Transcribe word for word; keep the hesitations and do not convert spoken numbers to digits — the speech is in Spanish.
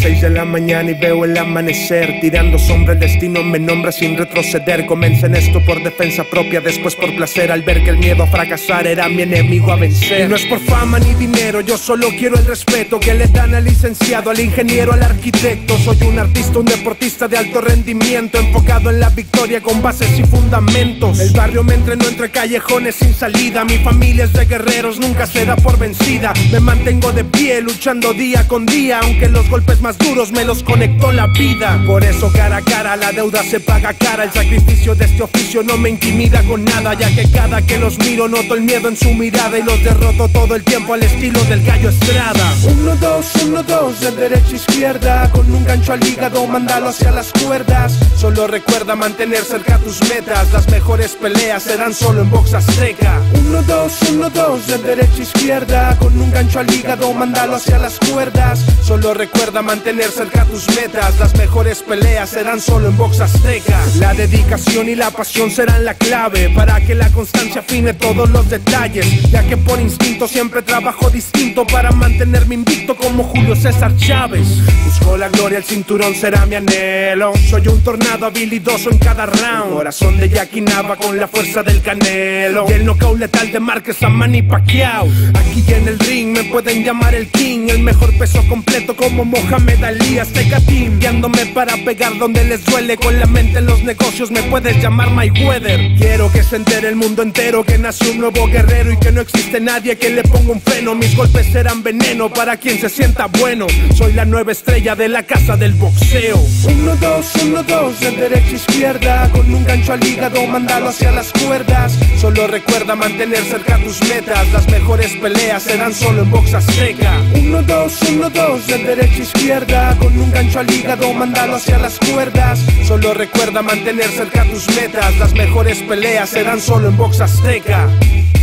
seis de la mañana y veo el amanecer. Tirando sombra el destino me nombra sin retroceder. Comencé en esto por defensa propia, después por placer, al ver que el miedo a fracasar era mi enemigo a vencer. Y no es por fama ni dinero, yo solo quiero el respeto que le dan al licenciado, al ingeniero, al arquitecto. Soy un artista, un deportista de alto rendimiento, enfocado en la victoria con bases y fundamentos. El barrio me entrenó entre callejones sin salida. Mi familia es de guerreros, nunca se da por vencida. Me mantengo de pie, luchando día con día, aunque los golpes más duros me los conectó la vida. Por eso cara a cara la deuda se paga cara. El sacrificio de este oficio no me intimida con nada, ya que cada que los miro noto el miedo en su mirada y los derroto todo el tiempo al estilo del Gallo Estrada. Uno, dos, uno, dos, de derecha a izquierda, con un gancho al hígado, mándalo hacia las cuerdas. Solo recuerda mantener cerca tus metas, las mejores peleas serán solo en box azteca. Uno, dos, uno, dos, de derecha a izquierda, con un gancho al hígado, mándalo hacia las cuerdas. Solo recuerda mantener cerca tus metas, las mejores peleas serán solo en box azteca. La dedicación y la pasión serán la clave para que la constancia afine todos los detalles, ya que por instinto siempre trabajo distinto para mantenerme invicto como Julio César Chávez. Busco la gloria, el cinturón será mi anhelo. Soy un tornado habilidoso en cada round, corazón de Jackie Nava con la fuerza del Canelo y el knockout letal de Márquez a Manny Pacquiao. Aquí en el ring me pueden llamar el King, el mejor peso completo como Mohamed Ali, Azteca Team, guiándome para pegar donde les duele. Con la mente en los negocios me puedes llamar Mayweather. Quiero que se entere el mundo entero que nació un nuevo guerrero y que no existe nadie que le ponga un freno. Mis golpes serán veneno para quien se sienta bueno. Soy la nueva estrella de la casa del boxeo. Uno, dos, uno, dos, de derecha a izquierda, con un gancho al hígado, mándalo hacia las cuerdas. Solo recuerda mantener cerca tus metas, las mejores peleas serán solo en box azteca. Uno, dos, uno, dos, de derecha a izquierda, con un gancho al hígado, mándalo hacia las cuerdas. Solo recuerda mantener cerca tus metas, las mejores peleas serán solo en box azteca.